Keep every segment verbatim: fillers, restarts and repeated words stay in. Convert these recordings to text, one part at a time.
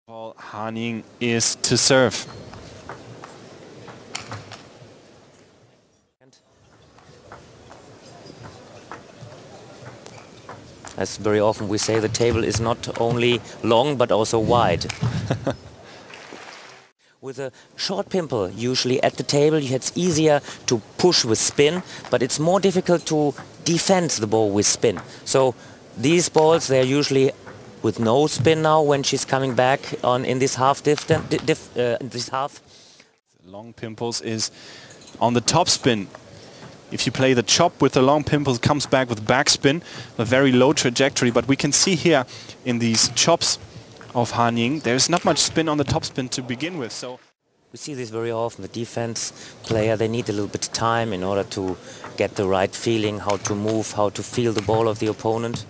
Ball Han Ying is to serve. As very often we say, the table is not only long but also wide. With a short pimple, usually at the table, it's easier to push with spin, but it's more difficult to defend the ball with spin. So these balls, they're usually with no spin now when she's coming back on in this half distance. Dif uh, this half. Long pimples is on the top spin. If you play the chop with the long pimples, it comes back with backspin, a very low trajectory. But we can see here in these chops of Han Ying, there's not much spin on the top spin to begin with. So we see this very often. The defense player, they need a little bit of time in order to get the right feeling, how to move, how to feel the ball of the opponent.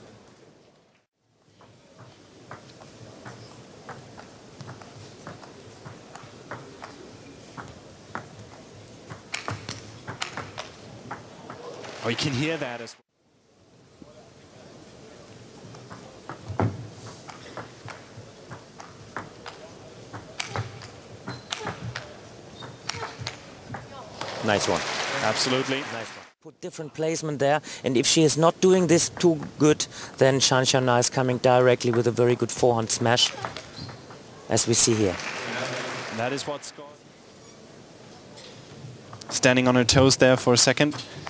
Oh, you can hear that as well. Nice one. Absolutely. Nice one. Put different placement there, and if she is not doing this too good, then Shan Xiaona is coming directly with a very good forehand smash, as we see here. And that is what's going. Standing on her toes there for a second.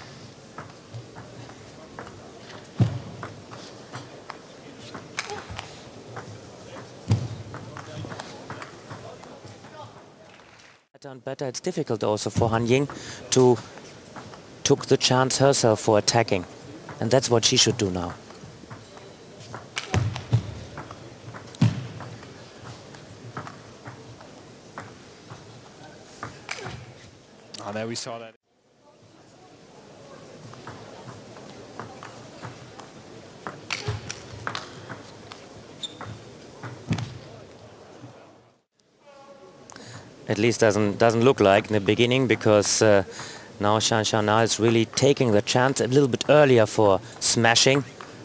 Better and better, it's difficult also for Han Ying to took the chance herself for attacking, and that's what she should do now. Oh, there we saw that. At least doesn't doesn't look like in the beginning, because uh, now Shan Xiaona is really taking the chance a little bit earlier for smashing.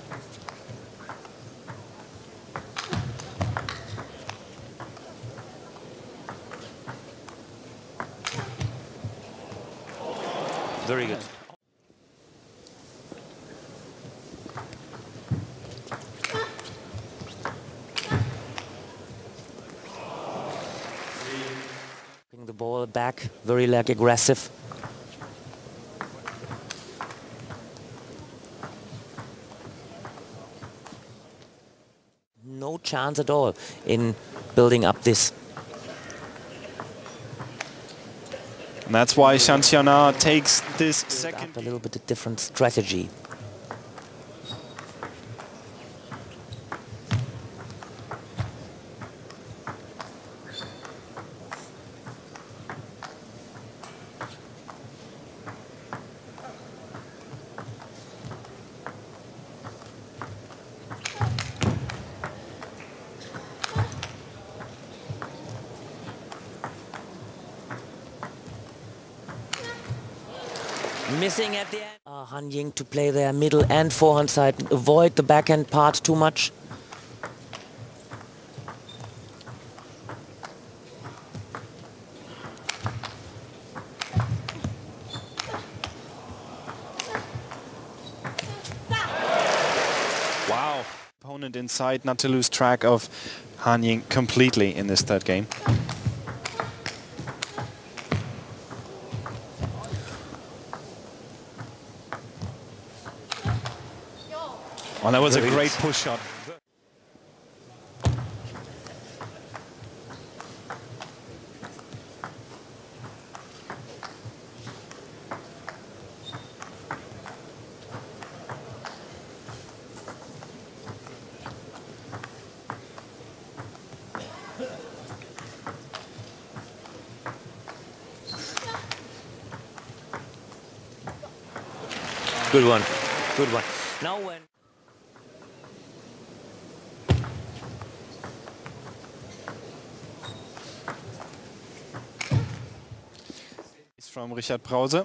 Very good. Bring the ball back, very like aggressive. No chance at all in building up this. And that's why Shan Xiaona takes this second. A little bit of different strategy. Missing at the end. Uh, Han Ying to play their middle and forehand side, avoid the backhand part too much. Wow. Opponent inside, not to lose track of Han Ying completely in this third game. Well, that was a great push shot. Good one. Good one. Now when from Richard Brause.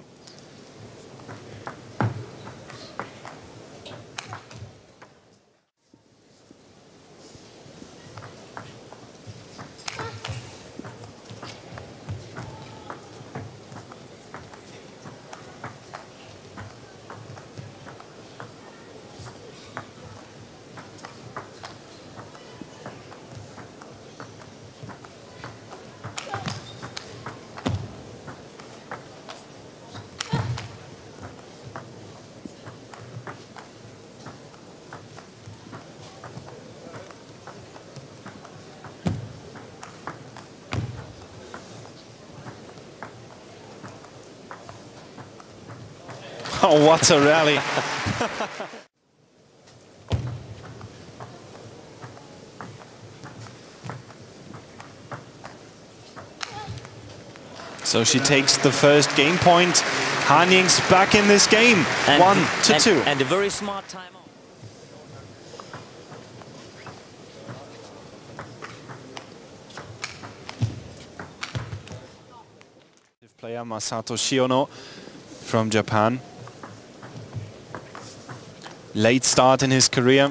Oh, what a rally. So she takes the first game point. Han Ying's back in this game, and, one to and, two. And a very smart time. Player Masato Shiono from Japan. Late start in his career.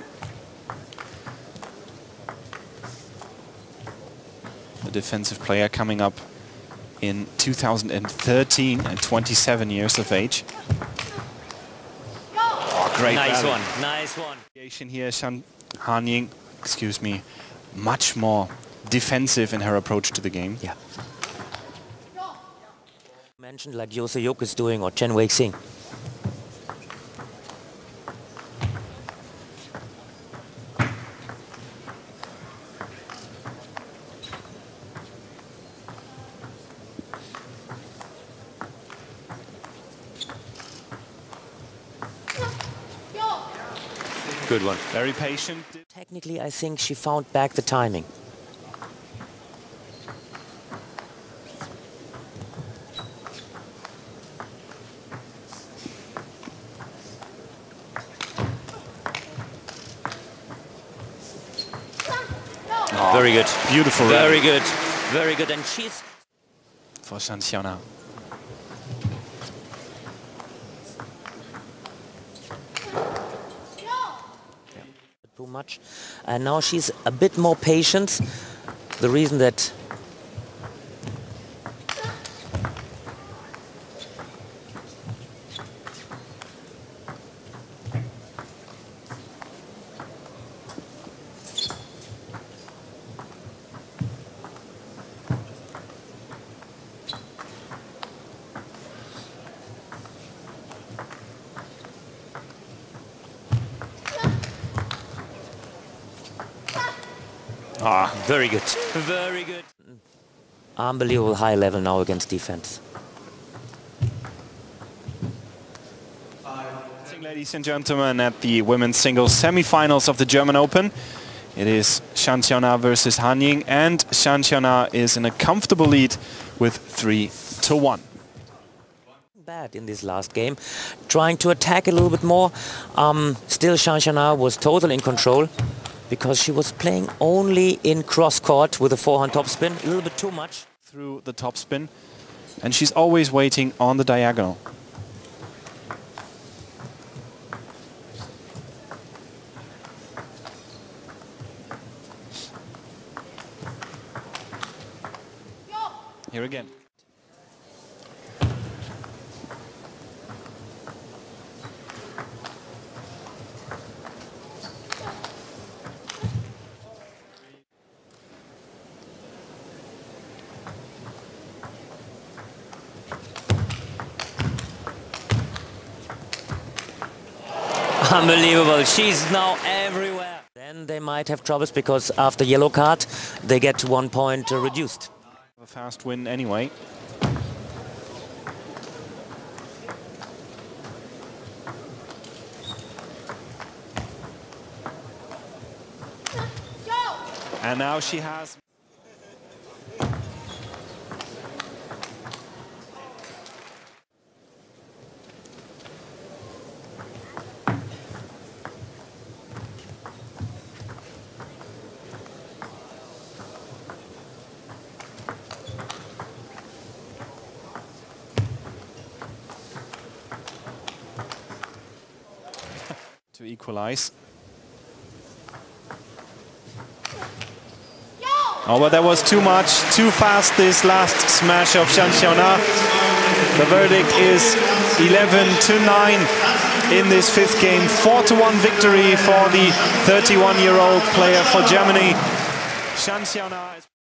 The defensive player coming up in two thousand thirteen and twenty-seven years of age. Oh, great Nice rally. one, nice one. Here, Shan Han Ying, excuse me, much more defensive in her approach to the game. Yeah. Mentioned like Yo Se-hyuk is doing, or Chen Wei-xing. Good one. Very patient. Technically, I think she found back the timing. Oh, very good. Beautiful. Very rally. good. Very good. And she's... For Shan Xiaona. Too much. And now she's a bit more patient. The reason that... Ah, very good. Very good. Unbelievable high level now against defense. Ladies and gentlemen, at the women's singles semi-finals of the German Open, it is Shan Xiaona versus Han Ying, and Shan Xiaona is in a comfortable lead with three to one. Bad in this last game, trying to attack a little bit more. Um, still, Shan Xiaona was totally in control, because she was playing only in cross court with a forehand topspin, a little bit too much. Through the topspin, and she's always waiting on the diagonal. Here again. Unbelievable, she's now everywhere. Then they might have troubles because after yellow card they get one point uh, reduced. A fast win anyway. And now she has... to equalize. Oh, but that was too much, too fast, this last smash of Shan Xiaona. The verdict is eleven to nine in this fifth game. four to one victory for the thirty-one-year-old player for Germany. Shan Xiaona.